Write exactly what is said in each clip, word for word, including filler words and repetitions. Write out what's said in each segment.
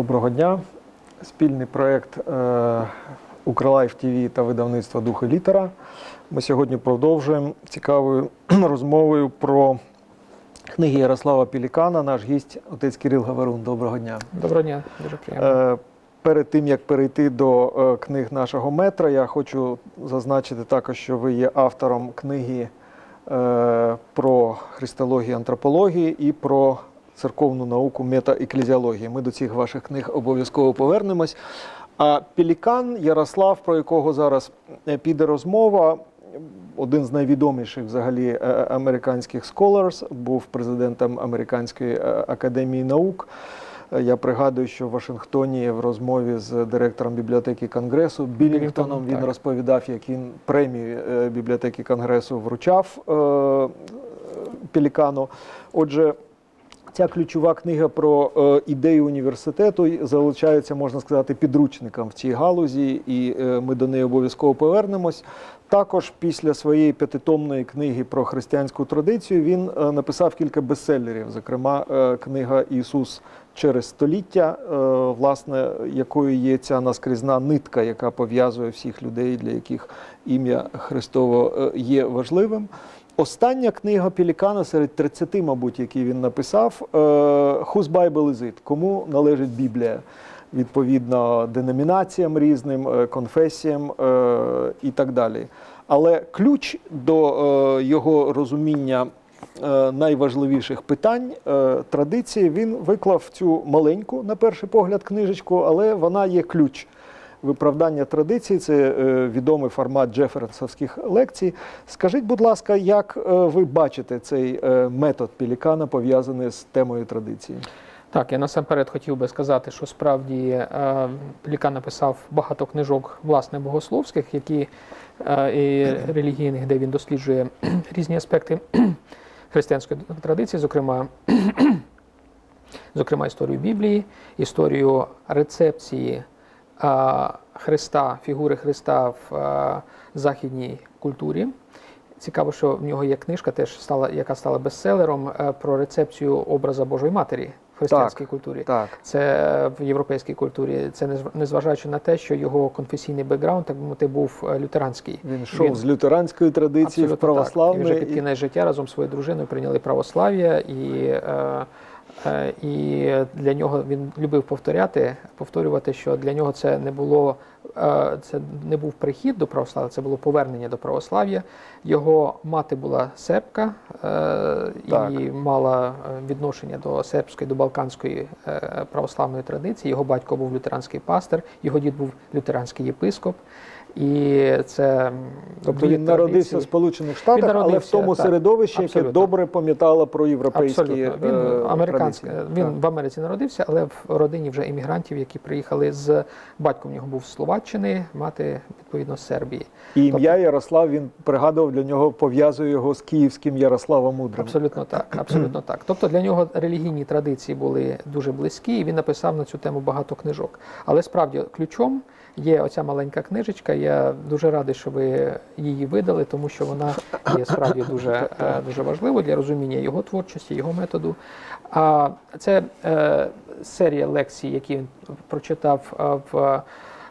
Доброго дня. Спільний проєкт е, Укрлайф ТВ та видавництва «Дух і літера». Ми сьогодні продовжуємо цікавою розмовою про книги Ярослава Пелікана. Наш гість – отець Кирил Гаварун. Доброго дня. Доброго дня, дуже приємно. Е, перед тим, як перейти до е, книг нашого метра, я хочу зазначити також, що ви є автором книги е, про христологію, антропологію і про церковну науку метаеклезіології. Ми до цих ваших книг обов'язково повернемось. А Пелікан Ярослав, про якого зараз піде розмова, один з найвідоміших взагалі американських scholars, був президентом Американської академії наук. Я пригадую, що в Вашингтоні в розмові з директором бібліотеки Конгресу Білінгтоном він розповідав, як він премію бібліотеки Конгресу вручав Пелікану. Отже, ця ключова книга про е, ідею університету залишається, можна сказати, підручником в цій галузі, і е, ми до неї обов'язково повернемось. Також після своєї п'ятитомної книги про християнську традицію він е, написав кілька бестселерів, зокрема е, книга «Ісус через століття», е, власне, якою є ця наскрізна нитка, яка пов'язує всіх людей, для яких ім'я Христово е, є важливим. Остання книга Пелікана серед тридцяти, мабуть, які він написав, «Whose Bible is it?» Кому належить Біблія? Відповідно, деномінаціям різним, конфесіям і так далі. Але ключ до його розуміння найважливіших питань традиції він виклав в цю маленьку, на перший погляд, книжечку, але вона є ключ. Виправдання традицій – це відомий формат джеферсонських лекцій. Скажіть, будь ласка, як ви бачите цей метод Пелікана, пов'язаний з темою традиції? Так, я насамперед хотів би сказати, що справді Пелікан написав багато книжок, власне, богословських, які, і релігійних, де він досліджує різні аспекти християнської традиції, зокрема, зокрема історію Біблії, історію рецепції Христа, фігури Христа в західній культурі. Цікаво, що в нього є книжка, теж стала, яка стала бестселером, про рецепцію образа Божої Матері в християнській так, культурі. Так. Це в європейській культурі. Це незважаючи на те, що його конфесійний бекграунд, так би мовити, був лютеранський. Він йшов Він... з лютеранської традиції в православну. І вже під кінець життя разом з своєю дружиною прийняли православ'я. І І для нього він любив повторяти, повторювати, що для нього це не було, це не був прихід до православ'я, це було повернення до православ'я. Його мати була сербка так. і мала відношення до сербської, до балканської православної традиції. Його батько був лютеранський пастир, його дід був лютеранський єпископ. І це тобто він народився в Сполучених Штатах, але в тому так, середовищі, яке добре пам'ятало про європейські абсолютно. Він американський, він так. в Америці народився, але в родині вже іммігрантів, які приїхали з батько в нього був з Словаччини, мати відповідно з Сербії. І ім'я тобто, Ярослав, він пригадував, для нього пов'язує його з київським Ярославом Мудрим. Абсолютно так, абсолютно так. Тобто для нього релігійні традиції були дуже близькі, і він написав на цю тему багато книжок. Але справді ключом є оця маленька книжечка. Я дуже радий, що ви її видали, тому що вона є справді дуже, дуже важливою для розуміння його творчості, його методу. А це е, серія лекцій, які він прочитав в,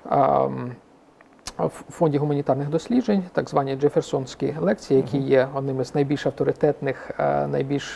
в фонді гуманітарних досліджень, так звані джеферсонські лекції, які є одними з найбільш авторитетних, найбільш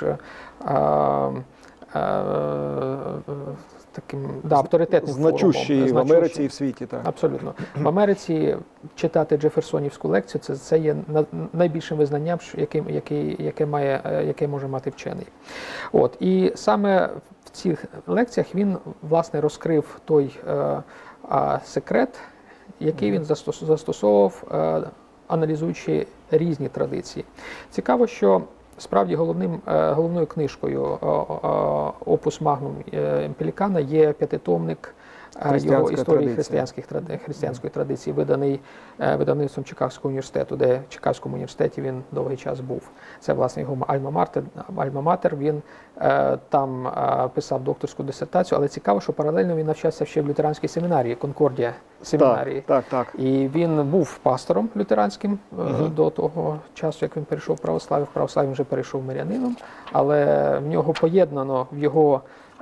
таким да, авторитетним значущий в Америці і в світі. Так. Абсолютно. В Америці читати джеферсонівську лекцію це, це є найбільшим визнанням, яким, яке, яке, має, яке може мати вчений. От. І саме в цих лекціях він, власне, розкрив той е, е, секрет, який він застос, застосовував, е, аналізуючи різні традиції. Цікаво, що справді головним, головною книжкою опус магнум Пелікана є п'ятитомник його історії християнських, християнської традиції, виданий видавництвом Чикагського університету, де в Чикагському університеті він довгий час був. Це, власне, його альма-матер. Альма-матер. Він там писав докторську дисертацію, але цікаво, що паралельно він навчався ще в лютеранській семінарії, Конкордія семінарії. Так, так, так. І він був пастором лютеранським угу. до того часу, як він перейшов в православ'я. В православ'я вже перейшов мирянином, але в нього поєднано в його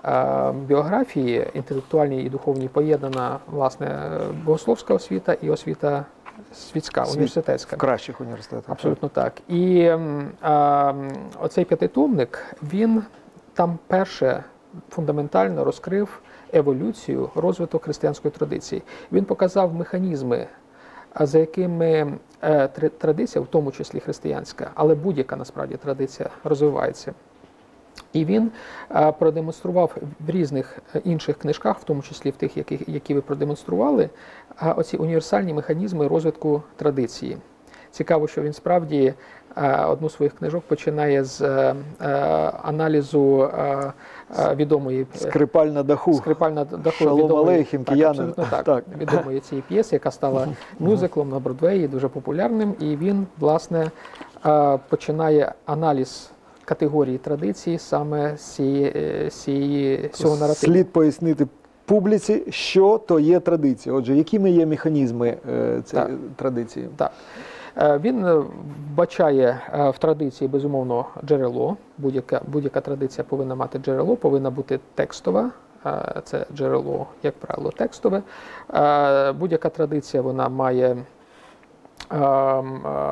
біографії інтелектуальній і духовній поєднана, власне, богословська освіта і освіта світська, Світ, університетська. В кращих університетах. Абсолютно так. І а, оцей п'ятитомник, він там перше фундаментально розкрив еволюцію, розвиток християнської традиції. Він показав механізми, за якими е, традиція, в тому числі християнська, але будь-яка насправді традиція розвивається. І він е, продемонстрував в різних інших книжках, в тому числі в тих, які, які ви продемонстрували, е, оці універсальні механізми розвитку традиції. Цікаво, що він справді е, одну з своїх книжок починає з е, аналізу е, е, відомої Скрипаль на даху. Скрипаль на даху. Шалом відомої, алейхім, так, киянин. абсолютно так, Так. відомої цієї п'єси, яка стала мюзиклом на Бродвеї, дуже популярним. І він, власне, е, починає аналіз категорії традиції саме з цієї, з цієї, з цього наративу. Слід пояснити публіці, що то є традиція. Отже, якими є механізми е, цієї Так. традиції? Так. Е, Він е, вбачає е, в традиції, безумовно, джерело. Будь-яка, будь-яка традиція повинна мати джерело, повинна бути текстова. Е, Це джерело, як правило, текстове. Е, Будь-яка традиція, вона має е, е,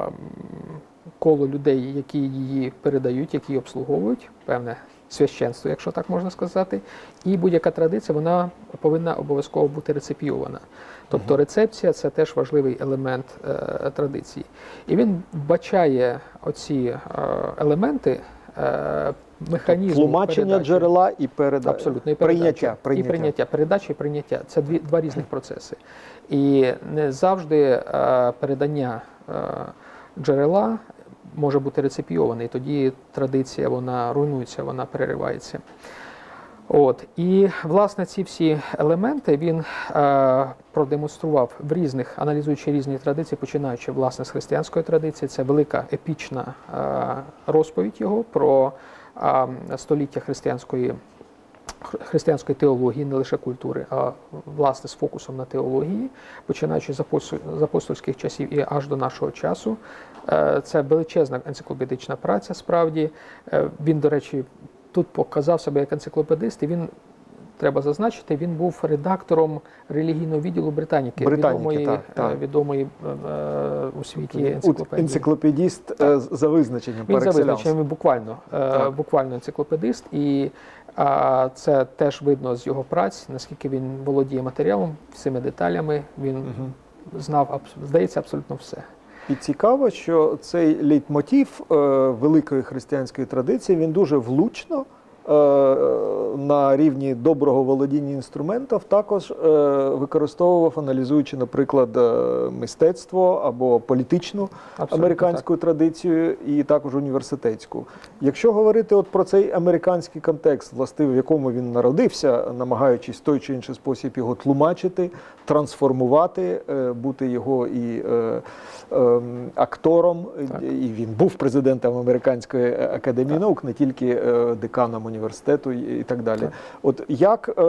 коло людей, які її передають, які її обслуговують, певне священство, якщо так можна сказати. І будь-яка традиція, вона повинна обов'язково бути рецепіювана. Тобто рецепція – це теж важливий елемент е, традиції. І він вбачає оці е, елементи е, механізму Тлумачення передачі. джерела і передача. Абсолютно, і прийняття, передача. прийняття. І прийняття, передача і прийняття. Це дві, два різних процеси. І не завжди е, передання е, джерела може бути рецепійоване, і тоді традиція, вона руйнується, вона переривається. От. І, власне, ці всі елементи він е, продемонстрував в різних, аналізуючи різні традиції, починаючи, власне, з християнської традиції. Це велика епічна е, розповідь його про е, століття християнської християнської теології, не лише культури, а, власне, з фокусом на теології, починаючи з апостольських часів і аж до нашого часу. Це величезна енциклопедична праця, справді. Він, до речі, тут показав себе як енциклопедист, і він, треба зазначити, він був редактором релігійного відділу Британіки, Британіки, відомої, так, так. відомої е, у світі енциклопедії. Енциклопедіст е, за визначенням, Він за par excellence. визначенням буквально, е, буквально енциклопедист, і а, це теж видно з його праць, наскільки він володіє матеріалом, всіми деталями, він Мгм. знав, абс- здається, абсолютно все. І цікаво, що цей лейтмотив е, великої християнської традиції, він дуже влучно е, на рівні доброго володіння інструментів також е, використовував, аналізуючи, наприклад, е, мистецтво або політичну Абсолютно американську традицію і також університетську. Якщо говорити от про цей американський контекст, властивий, в якому він народився, намагаючись в той чи інший спосіб його тлумачити, трансформувати, е, бути його і е, е, актором, Так. і він був президентом Американської академії Так. наук, не тільки е, деканом університету і, і так далі. Так. От як е,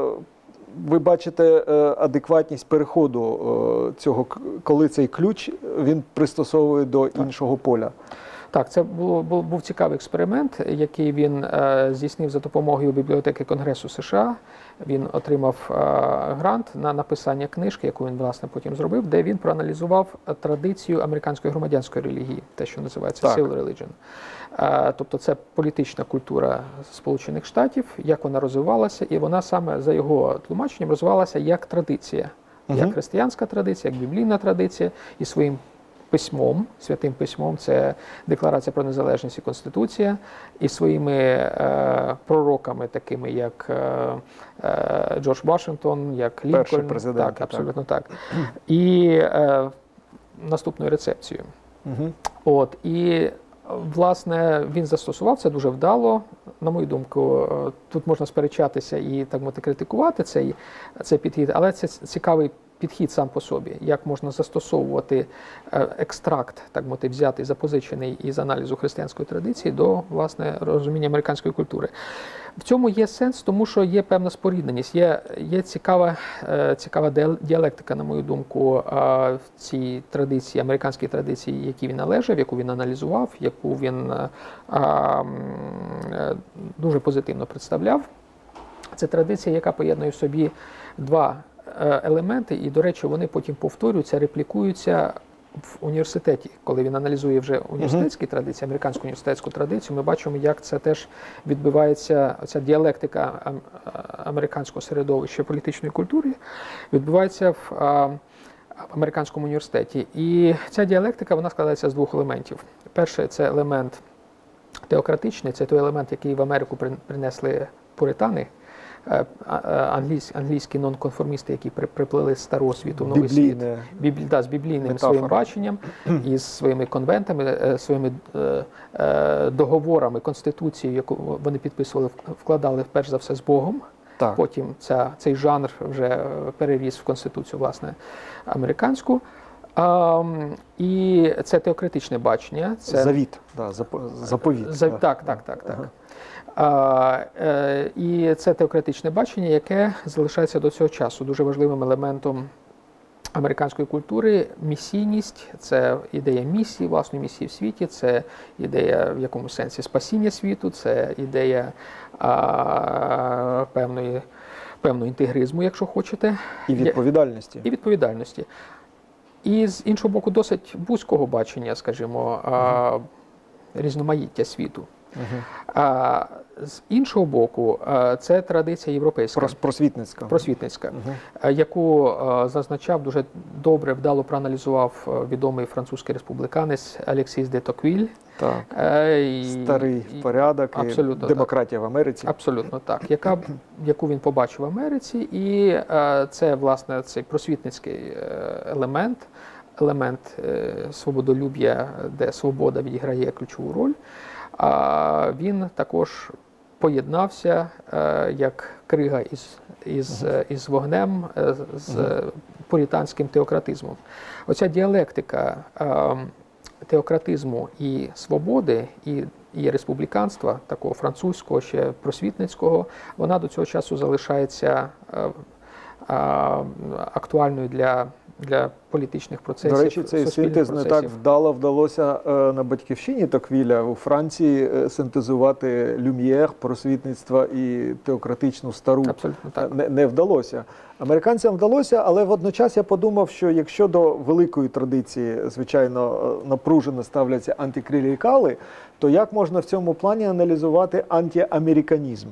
ви бачите е, адекватність переходу е, цього, к- коли цей ключ він пристосовує до іншого поля? Так, це було, був, був цікавий експеримент, який він е, здійснив за допомогою бібліотеки Конгресу США. Він отримав е, грант на написання книжки, яку він, власне, потім зробив, де він проаналізував традицію американської громадянської релігії, те, що називається Так. civil religion. Е, тобто це політична культура Сполучених Штатів, як вона розвивалася, і вона саме за його тлумаченням розвивалася як традиція, Мгм. як християнська традиція, як біблійна традиція, і своїм письмом, святим письмом, це Декларація про незалежність і Конституція, і своїми е, пророками, такими як е, е, Джордж Вашингтон, як Лінкольн. Перший президент, Так, так. абсолютно так. І е, наступною рецепцією. Угу. От, і, власне, він застосував це дуже вдало. На мою думку, е, тут можна сперечатися і, так мовити, критикувати цей, цей підхід, але це цікавий підхід сам по собі, як можна застосовувати е, екстракт, так мовити, взятий, запозичений із аналізу християнської традиції до, власне, розуміння американської культури. В цьому є сенс, тому що є певна спорідненість, є, є цікава, е, цікава діалектика, на мою думку, е, в цій традиції, американській традиції, якій він належав, яку він аналізував, яку він е, е, дуже позитивно представляв. Це традиція, яка поєднує в собі два елементи, і, до речі, вони потім повторюються, реплікуються в університеті. Коли він аналізує вже університетські традиції, американську університетську традицію, ми бачимо, як це теж відбувається, ця діалектика американського середовища політичної культури відбувається в, в американському університеті. І ця діалектика, вона складається з двох елементів. Перший – це елемент теократичний, це той елемент, який в Америку принесли пуритани, англійські, англійські нонконформісти, які приплили з старого світу в новий світ, біблі, да, з біблійним метафора. Своїм баченням, і з своїми конвентами, своїми е, е, договорами, конституцією, яку вони підписували, вкладали перш за все з Богом. Так. Потім ця, цей жанр вже переріс в конституцію, власне, американську. А, і це теократичне бачення. Це... Завіт, да, заповіт. За... Так, так, так, так. Ага. А, е, і це теократичне бачення, яке залишається до цього часу дуже важливим елементом американської культури. Місійність – це ідея місії, власної місії в світі, це ідея в якомусь сенсі спасіння світу, це ідея а, певної, певного інтегризму, якщо хочете. І відповідальності. І відповідальності. І з іншого боку, досить вузького бачення, скажімо, а, різноманіття світу. Uh-huh. А з іншого боку, це традиція європейська. Просвітницька. Просвітницька, uh-huh. яку зазначав, дуже добре, вдало проаналізував відомий французький республіканець Алексіс де Токвіль. Так. І, Старий порядок, абсолютно, демократія так. в Америці. Абсолютно так. Яка, яку він побачив в Америці. І це, власне, цей просвітницький елемент, елемент свободолюб'я, де свобода відіграє ключову роль. А він також поєднався е, як крига із, із, uh-huh. із вогнем, е, з uh-huh. пуританським теократизмом. Оця діалектика е, теократизму і свободи, і, і республіканства, такого французького, ще просвітницького, вона до цього часу залишається е, е, актуальною для для політичних процесів. До речі, цей синтез не так вдало вдалося на батьківщині Токвіля у Франції синтезувати Люм'єр, просвітництва і теократичну стару. Абсолютно так. Не, не вдалося. Американцям вдалося, але водночас я подумав, що якщо до великої традиції, звичайно, напружено ставляться антиклерікали, то як можна в цьому плані аналізувати антиамериканізм?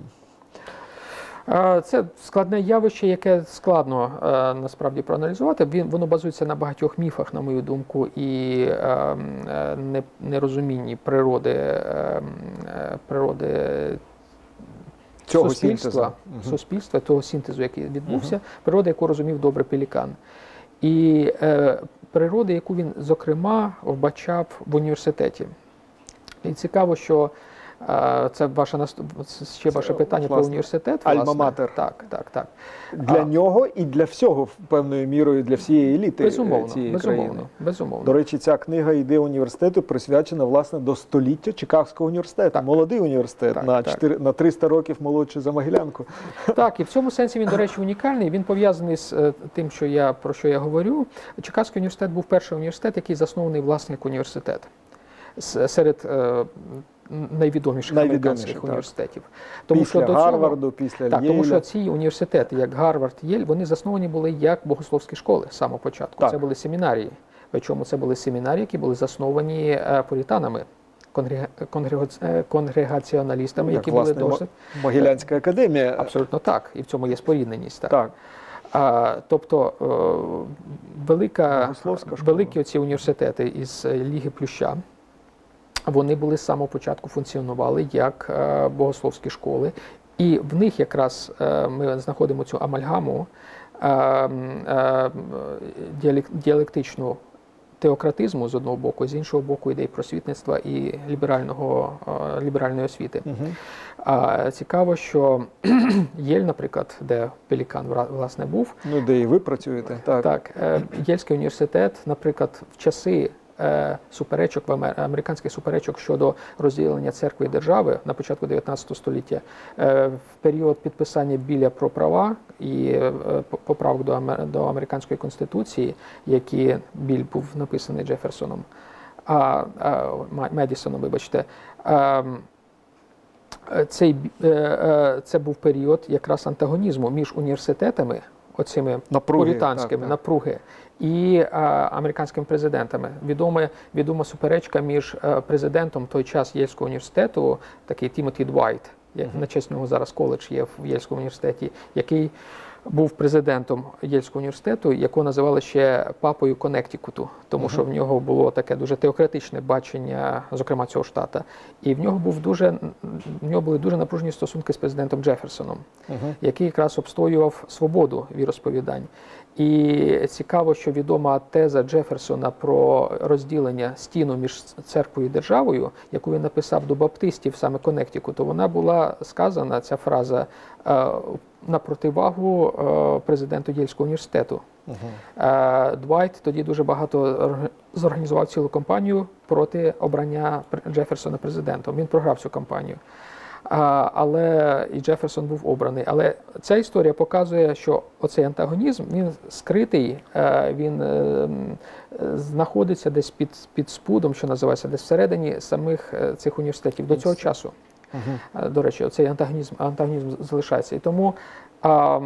Це складне явище, яке складно насправді проаналізувати. Він, воно базується на багатьох міфах, на мою думку, і нерозумінні природи, природи цього суспільства, суспільства, того синтезу, який відбувся, угу. природи, яку розумів добре Пелікан. І природи, яку він, зокрема, вбачав в університеті. І цікаво, що це ваше ще ваше питання власне, про університет. Альма-матер. Так, так, так. Для а, нього і для всього, певною мірою, для всієї еліти безумовно, цієї безумовно, країни. Безумовно. До речі, ця книга «Ідея університету» присвячена, власне, до століття Чикагського університету. Так. Молодий університет, так, на, так. чотири, на триста років молодший за Могилянку. Так, і в цьому сенсі він, до речі, унікальний. Він пов'язаний з тим, що я, про що я говорю. Чикагський університет був перший університет, який заснований власне як університет. Серед найвідоміших американських так. університетів. Тому, після що Гарварду, цього, після так, Єля. Тому що ці університети, як Гарвард, Єль, вони засновані були як богословські школи з самого початку. Так. Це були семінарії. Причому це були семінарії, які були засновані пуританами, конгрегаціоналістами, як, які власне, були досить... Могилянська академія. Абсолютно так. І в цьому є спорідненість. Так. так. А, тобто велика, великі оці університети із Ліги Плюща, вони були з самого початку функціонували як е, богословські школи, і в них якраз е, ми знаходимо цю амальгаму е, е, діалек, діалектичну теократизму з одного боку, з іншого боку ідей просвітництва і ліберального, е, ліберальної освіти. Угу. А, цікаво, що Єль, наприклад, де Пелікан власне був. Ну, де і ви працюєте. Так, так е, Єльський університет, наприклад, в часи суперечок, американських суперечок щодо розділення церкви і держави на початку дев'ятнадцятого століття, в період підписання Біля про права і поправок до американської конституції, які Біль був написаний Джеферсоном, а, Медісоном, вибачте, цей, е, е, це був період якраз антагонізму між університетами, оцими Напруги, пуританськими так, так. напруги, і а, американськими президентами. Відома, відома суперечка між а, президентом той час Єльського університету, такий Тімоті Двайт, як на честь нього зараз коледж є в Єльському університеті, який був президентом Єльського університету, якого називали ще папою Коннектикуту, тому що в нього було таке дуже теократичне бачення, зокрема, цього штата. І в нього був дуже в нього були дуже напружені стосунки з президентом Джеферсоном, Угу. який якраз обстоював свободу віросповідань. І цікаво, що відома теза Джеферсона про розділення стіну між церквою і державою, яку він написав до баптистів саме Коннектикуту, вона була сказана, ця фраза, на противагу президенту Єльського університету. Uh-huh. Двайт тоді дуже багато зорганізував цілу кампанію проти обрання Джеферсона президентом. Він програв цю кампанію. Але і Джеферсон був обраний. Але ця історія показує, що оцей антагонізм, він скритий, він знаходиться десь під, під спудом, що називається, десь всередині самих цих університетів до цього часу. Uh-huh. До речі, оцей антагонізм, антагонізм залишається. І тому а,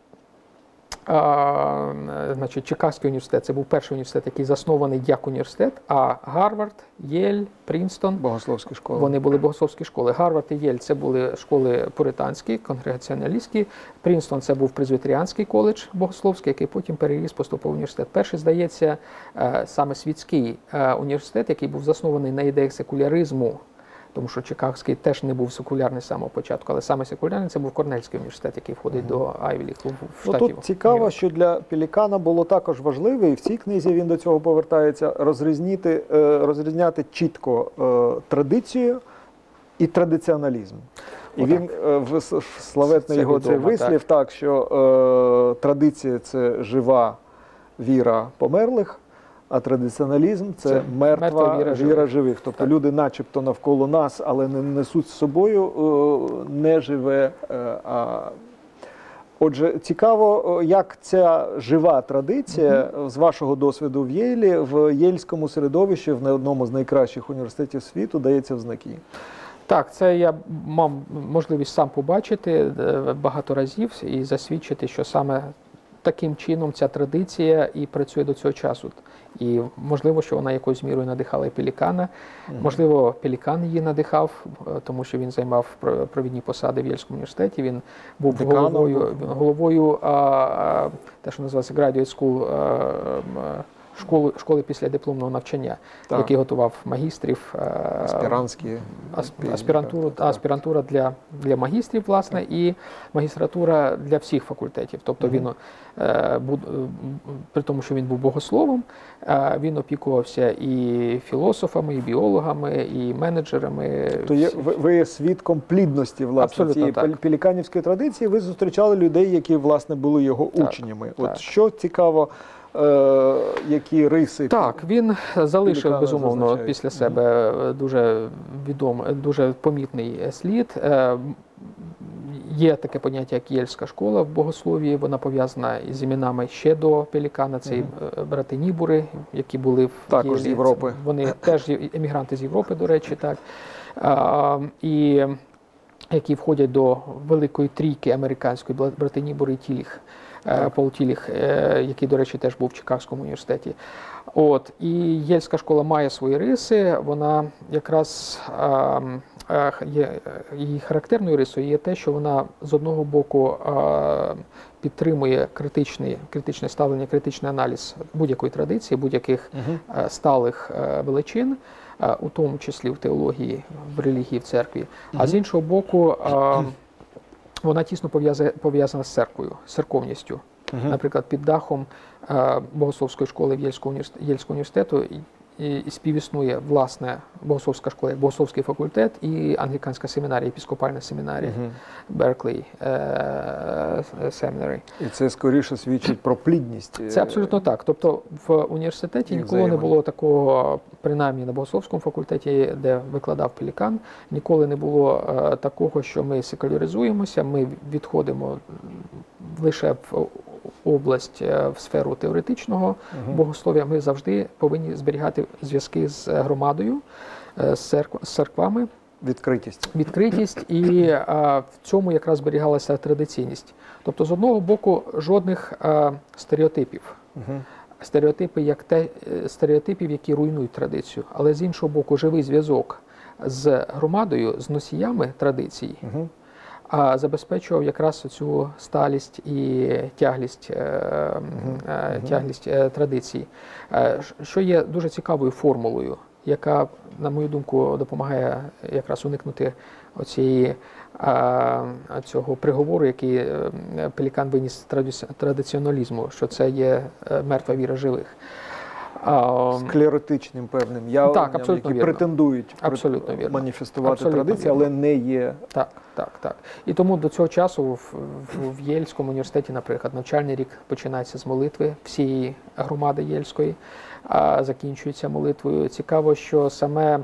а, значить, Чикагський університет – це був перший університет, який заснований як університет, а Гарвард, Єль, Принстон – богословські школи. Вони були богословські школи. Гарвард і Єль – це були школи пуританські, конгрегаціоналістські. Принстон – це був презвітеріанський коледж богословський, який потім переріс поступово в університет. Перший, здається, саме світський університет, який був заснований на ідеях секуляризму, тому що Чикагський теж не був секулярний з самого початку, але саме секулярний – це був Корнельський університет, який входить uh-huh. до Айві Ліг в штаті. Ну, тут цікаво, що для Пелікана було також важливо, і в цій книзі він до цього повертається, розрізняти, розрізняти чітко традицію і традиціоналізм. І він в славетний його цей вислів, так, що е, традиція – це жива віра померлих, а традиціоналізм – це, це мертва, мертва віра, віра живих. живих. Тобто так. Люди начебто навколо нас, але не несуть з собою е, неживе. Е, а... Отже, цікаво, як ця жива традиція, угу. з вашого досвіду в Єлі, в єльському середовищі, в одному з найкращих університетів світу, дається в знаки. Так, це я мав можливість сам побачити багато разів і засвідчити, що саме таким чином ця традиція і працює до цього часу. І можливо, що вона якоюсь мірою надихала і Пелікана. Mm-hmm. Можливо, Пелікан її надихав, тому що він займав провідні посади в Єльському університеті. Він був Деканом, головою, головою а, а, те, що називається Graduate School, а, школи, школи після дипломного навчання, так. який готував магістрів. Аспірантські. Аспірантуру, так. аспірантура для, для магістрів, власне, так. і магістратура для всіх факультетів. Тобто угу. він, при тому, що він був богословом, він опікувався і філософами, і біологами, і менеджерами. То є, ви, ви є свідком плідності, власне, цієї пеліканівської традиції. Ви зустрічали людей, які, власне, були його так. учнями. От так. що цікаво, Е, які риси? Так, він залишив, безумовно, зазначають. Після себе mm-hmm. дуже відомий, дуже помітний слід. Е, є таке поняття, як Єльська школа в богослов'ї, вона пов'язана із іменами ще до Пелікана, це mm-hmm. брати Нібури, які були в також Єлі. з Європи. Вони теж емігранти з Європи, до речі, так. Е, і які входять до великої трійки американської, брати Нібури і Тіліх. Пол Тіліх, який, до речі, теж був в Чикагському університеті. От. І Єльська школа має свої риси, вона якраз є, її характерною рисою є те, що вона з одного боку підтримує критичний, критичне ставлення, критичний аналіз будь-якої традиції, будь-яких uh-huh. сталих величин, у тому числі в теології, в релігії, в церкві. Uh-huh. А з іншого боку, вона тісно пов'язана з церквою, з церковністю. Uh-huh. Наприклад, під дахом е, богословської школи в Єльського університету, Єльського університету і, і співіснує власне богословська школа, як богословський факультет і англіканська семінарія, епіскопальна семінарія, uh-huh. Берклі е, Семінарі. І це скоріше свідчить про плідність. Це абсолютно так. Тобто в університеті ніколи не було такого, принаймні на богословському факультеті, де викладав Пелікан, ніколи не було е, такого, що ми секуляризуємося, ми відходимо лише в область, в сферу теоретичного uh-huh. богослов'я. Ми завжди повинні зберігати зв'язки з громадою, з, церкв, з церквами, Відкритість. відкритість, і а, в цьому якраз зберігалася традиційність. Тобто, з одного боку, жодних а, стереотипів. Угу. Стереотипи, як те, стереотипів, які руйнують традицію. Але з іншого боку, живий зв'язок з громадою, з носіями традицій, Угу. а забезпечував якраз цю сталість і тяглість, е, е, тяглість е, традицій, е, що є дуже цікавою формулою, яка, на мою думку, допомагає якраз уникнути оцієї, а, цього приговору, який е, Пелікан виніс традиці- традиціоналізму, що це є е, мертва віра живих. А, Склеротичним певним явленням, абсолютно які вірно. претендують Абсолютно вірно. маніфестувати Абсолютно традиції, вірно. але не є. Так, так, так. І тому до цього часу в, в, в Єльському університеті, наприклад, навчальний рік починається з молитви всієї громади Єльської, а закінчується молитвою. Цікаво, що саме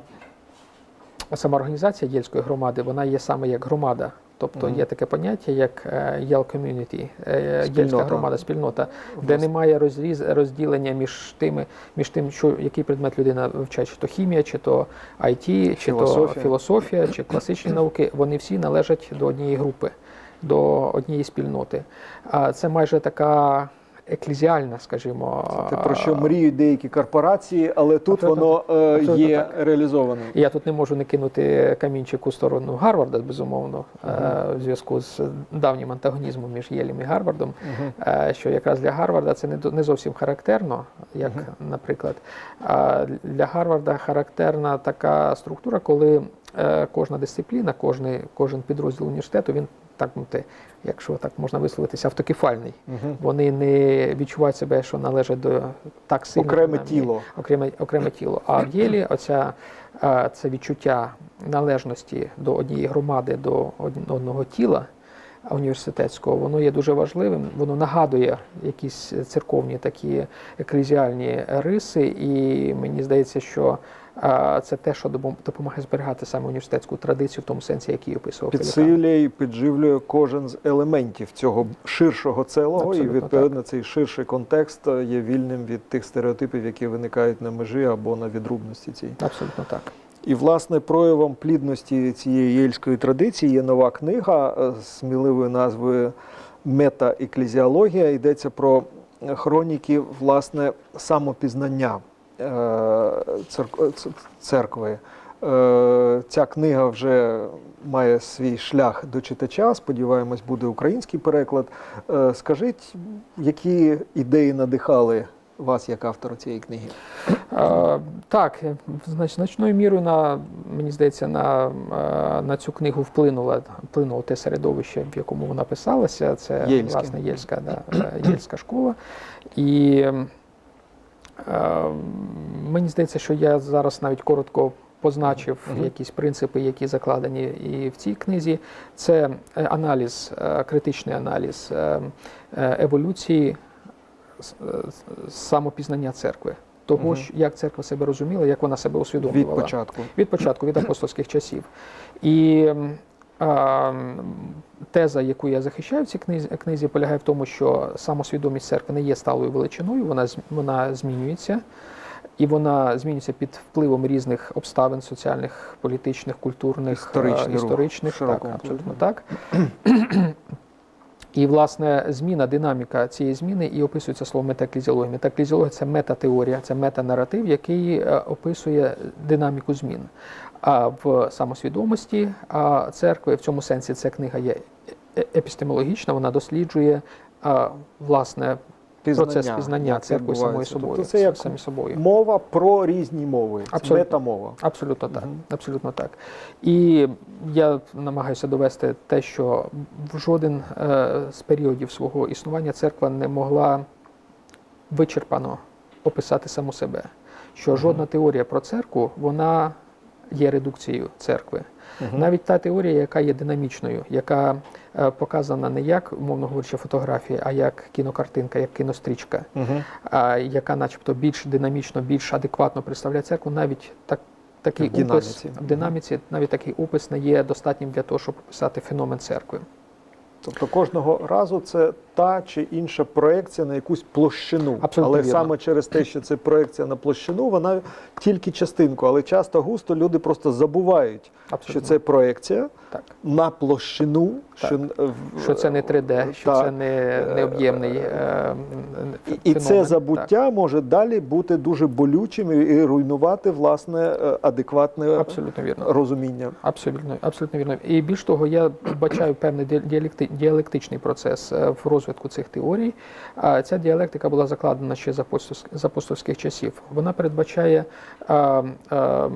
сама організація Єльської громади, вона є саме як громада. Тобто Мгм. є таке поняття, як е, Yale Community, е, Спільнота. Єльська громада, спільнота, де немає розріз, розділення між тими, між тим, що який предмет людина вивчає, чи то хімія, чи то ай ті, чи то Філософія. філософія, чи класичні науки. Вони всі належать до однієї групи, до однієї спільноти. А це майже така еклезіальна, скажімо. Те, про що мріють деякі корпорації, але тут Абсолютно воно е, Абсолютно є так. реалізованим. І я тут не можу не кинути камінчик у сторону Гарварда, безумовно, е, в зв'язку з давнім антагонізмом між Єлем і Гарвардом, Мгм. е, що якраз для Гарварда це не до- не зовсім характерно, як, наприклад. А для Гарварда характерна така структура, коли е, кожна дисципліна, кожний, кожен підрозділ університету, він, так мовити, якщо так можна висловитися, автокефальний. Мгм. Вони не відчувають себе, що належать до так сильно. Окреме принаймні, тіло. Окреме, окреме тіло. А в Єлі оця, е, це відчуття належності до однієї громади, до од- одного тіла університетського, воно є дуже важливим. Воно нагадує якісь церковні такі еклезіальні риси, і мені здається, що е, це те, що допом- допомагає зберігати саме університетську традицію в тому сенсі, який описував Пелікан. Підсилює і підживлює кожен з елементів цього ширшого цілого, і Абсолютно відповідно цей ширший контекст є вільним від тих стереотипів, які виникають на межі або на відрубності цій. Абсолютно так. І, власне, проявом плідності цієї єльської традиції є нова книга е, з сміливою назвою «Мета-еклезіологія». Йдеться про хроніки, власне, самопізнання е, церк- ц- церкви. Е, Ця книга вже має свій шлях до читача, сподіваємось, буде український переклад. Е, Скажіть, які ідеї надихали вас як автора цієї книги? Е, Так, знач- значною мірою на, мені здається, на, е, на цю книгу вплинуло, вплинуло те середовище, в якому вона писалася. Це Єльське. власне Єльська, да, е, Єльська школа. І е, мені здається, що я зараз навіть коротко позначив Мгм. якісь принципи, які закладені і в цій книзі. Це е, аналіз, е, критичний аналіз е, е, еволюції с- е, самопізнання церкви. Того, Мгм. що- як церква себе розуміла, як вона себе Від усвідомлювала. початку. Від початку, від апостольських часів. І м, а, м, теза, яку я захищаю в цій книзі, книзі, полягає в тому, що самосвідомість церкви не є сталою величиною, вона, з- вона змінюється. І вона змінюється під впливом різних обставин соціальних, політичних, культурних, Історичний е, рух історичних. в широкому Так, абсолютно так. І, власне, зміна, динаміка цієї зміни і описується словом метаеклезіологія. Метаеклезіологія – це метатеорія, це метанаратив, який е, описує динаміку змін. А в самосвідомості а, церкви, в цьому сенсі ця книга є е- епістемологічна, вона досліджує, а, власне, процес пізнання як церкви самою відбувається. собою. Тобто це як самі собою. мова про різні мови, це Абсолютно. метамова. Абсолютно так. Мгм. Абсолютно так. І я намагаюся довести те, що в жоден е, з періодів свого існування церква не могла вичерпано описати саму себе. Що Мгм. жодна теорія про церкву, вона є редукцією церкви. Мгм. Навіть та теорія, яка є динамічною, яка е, показана не як, умовно говорячи, фотографія, а як кінокартинка, як кінострічка, Мгм. а, яка начебто більш динамічно, більш адекватно представляє церкву, навіть так, такий В опис динаміці. в динаміці, навіть такий опис не є достатнім для того, щоб описати феномен церкви. Тобто кожного разу це та чи інша проекція на якусь площину. Абсолютно але вірно. саме через те, що це проекція на площину, вона тільки частинку. Але часто густо люди просто забувають, Абсолютно. що це проекція Так. на площину. Так. Що, в- Що це не три де, що так. це не, не об'ємний е, І, феномен. і це забуття Так. може далі бути дуже болючим і, і руйнувати власне е, адекватне Абсолютно вірно. розуміння. Абсолютно, абсолютно вірно. І більш того, я бачаю певний діалекти- діалектичний процес е, в розвитку цих теорій. А ця діалектика була закладена ще з апостольськ- з апостольських часів. Вона передбачає а, а, а,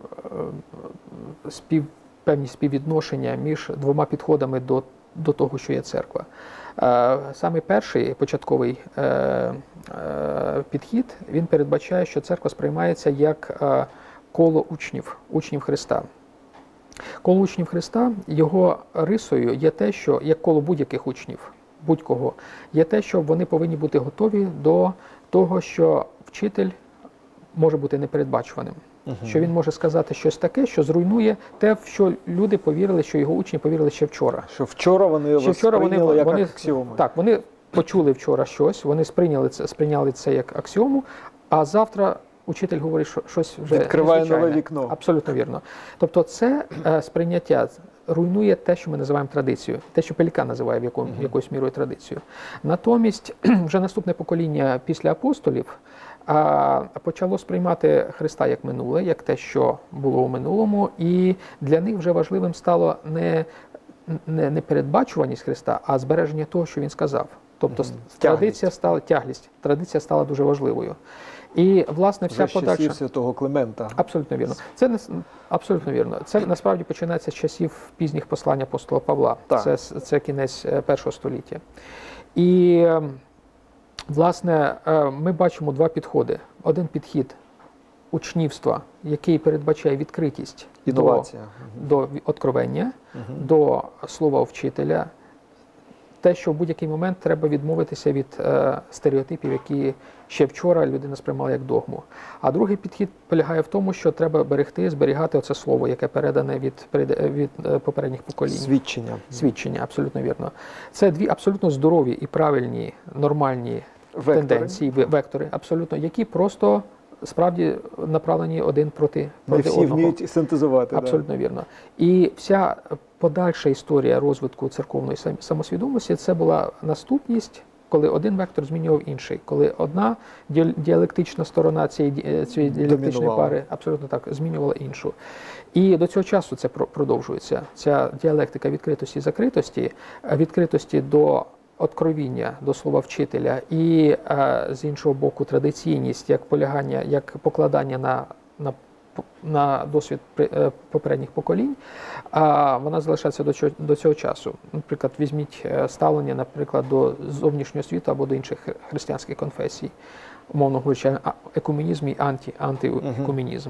спів, певні співвідношення між двома підходами до, до того, що є церква. Е, Саме перший початковий е, е, підхід, він передбачає, що церква сприймається як е, коло учнів, учнів Христа. Коло учнів Христа, його рисою є те, що як коло будь-яких учнів, будь-кого, є те, що вони повинні бути готові до того, що вчитель може бути непередбачуваним. Угу. Що він може сказати щось таке, що зруйнує те, в що люди повірили, що його учні повірили ще вчора. Що вчора вони Ще вчора вони, сприйняли як вони, аксіоми. так, вони почули вчора щось, вони сприйняли це, сприйняли це як аксіому, а завтра учитель говорить, що щось вже Відкриває незвичайне. нове вікно. Абсолютно вірно. Тобто це е, сприйняття руйнує те, що ми називаємо традицією, те, що Пелікан називає в якому, Мгм. якоюсь мірою традицією. Натомість вже наступне покоління після апостолів а, почало сприймати Христа як минуле, як те, що було у минулому, і для них вже важливим стало не, не, не передбачуваність Христа, а збереження того, що він сказав. Тобто Мгм. традиція стала тяглість, традиція стала дуже важливою. І власне вся Вже з часів подальша Святого Климента. абсолютно вірно. Це не абсолютно вірно. Це насправді починається з часів пізніх послань апостола Павла. Так. Це це кінець е, першого століття. І е, власне е, ми бачимо два підходи. Один підхід учнівства, який передбачає відкритість Інновація. до, до откровення, Мгм. до слова вчителя. Те, що в будь-який момент треба відмовитися від е, стереотипів, які ще вчора людина сприймала як догму. А другий підхід полягає в тому, що треба берегти, зберігати оце слово, яке передане від, перед- від е, попередніх поколінь. Свідчення. Свідчення, абсолютно вірно. Це дві абсолютно здорові і правильні, нормальні Вектори. тенденції, ве- вектори, абсолютно, які просто справді направлені один проти, Не проти всі одного. вміють синтезувати. Абсолютно вірно. І вся подальша історія розвитку церковної сам- самосвідомості це була наступність, коли один вектор змінював інший, коли одна діал- діалектична сторона цієї, ді- цієї діалектичної Домінувала. пари абсолютно так змінювала іншу. І до цього часу це про- продовжується. Ця діалектика відкритості і закритості, е, відкритості до откровіння, до слова вчителя, і е, з іншого боку традиційність, як полягання, як покладання на, на на досвід при- е, попередніх поколінь, а вона залишається до цього, до цього часу. Наприклад, візьміть е, ставлення, наприклад, до зовнішнього світу або до інших християнських конфесій, умовно говорячи, а- екуменізм і анті, антиекуменізм.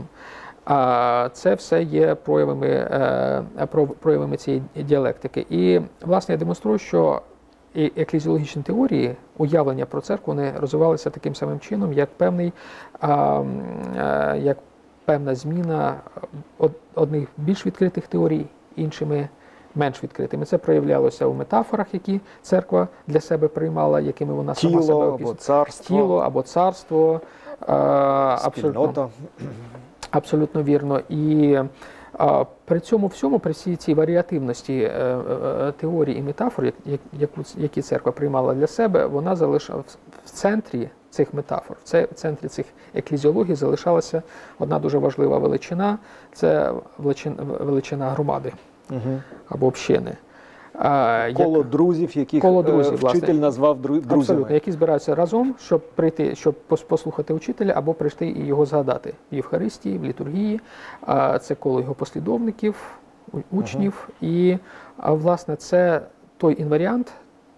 А це все є проявами, е, про- проявами цієї діалектики. І, власне, я демонструю, що і еклезіологічні теорії, уявлення про церкву, вони розвивалися таким самим чином, як певний, а, м, е, як певна зміна од- одних більш відкритих теорій, іншими менш відкритими. Це проявлялося у метафорах, які церква для себе приймала, якими вона сама себе Тіло або описує. царство, Тіло або царство. е, Абсолютно, спільнота. абсолютно вірно. І а, при цьому всьому, при всій цій варіативності е, е, теорій і метафор, як- як- яку, які церква приймала для себе, вона залишала в- в центрі цих метафор, в це- в центрі цих еклезіологій залишалася одна дуже важлива величина – це величина, величина громади Мгм. або общини. А, Коло як- друзів, яких Коло е, друзів, вчитель власне. назвав дру- друзями. Абсолютно, які збираються разом, щоб прийти, щоб пос- послухати учителя або прийти і його згадати в Євхаристії, в літургії. А, Це коло його послідовників, у- учнів. І, а, власне, це той інваріант,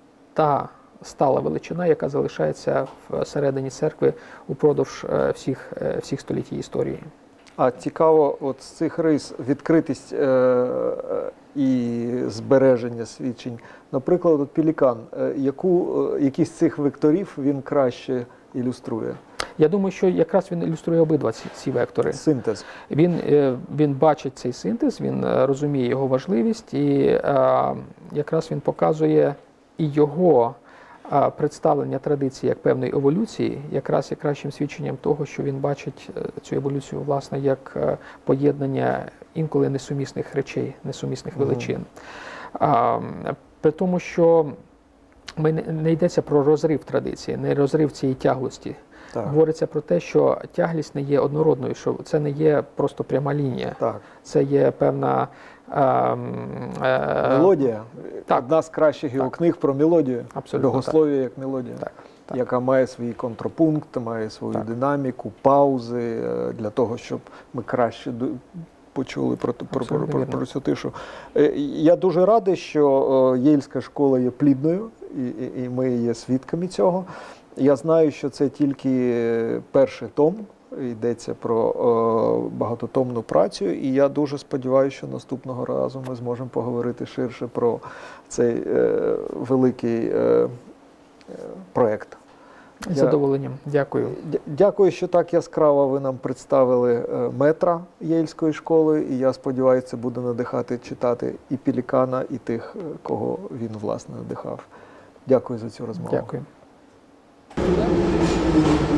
та стала величина, яка залишається всередині церкви упродовж е, всіх, е, всіх століть її історії. А цікаво, от з цих рис відкритість е, е, і збереження свідчень. Наприклад, от Пелікан, е, яку, е, які з цих векторів він краще ілюструє? Я думаю, що якраз він ілюструє обидва ці, ці вектори. Синтез. Він, е, він бачить цей синтез, він е, розуміє його важливість, і е, якраз він показує і його е, представлення традиції як певної еволюції, якраз є кращим свідченням того, що він бачить е, цю еволюцію, власне, як е, поєднання інколи несумісних речей, несумісних величин. А, при тому, що ми не, не йдеться про розрив традиції, не розрив цієї тяглості. Так. Говориться про те, що тяглість не є однородною, що це не є просто пряма лінія. Так. Це є певна е, е, Мелодія. Так. Одна з кращих його книг про мелодію. Абсолютно Богослов'я як мелодія. Так, так. Яка має свій контрапункт, має свою Так. динаміку, паузи е, для того, щоб ми краще ду- почули про, ту- про, про, Абсолютно про, вірно. про цю тишу. Е, Я дуже радий, що е, Єльська школа є плідною, і, і, і ми є свідками цього. Я знаю, що це тільки е, перший том, йдеться про е, багатотомну працю, і я дуже сподіваюся, що наступного разу ми зможемо поговорити ширше про цей е, великий е, е, проєкт. З задоволенням. Дякую. Дя- Дякую, що так яскраво ви нам представили е, метра Єльської школи, і я сподіваюся, це буде надихати читати і Пелікана, і тих, е, кого він, власне, надихав. Дякую за цю розмову. Дякую.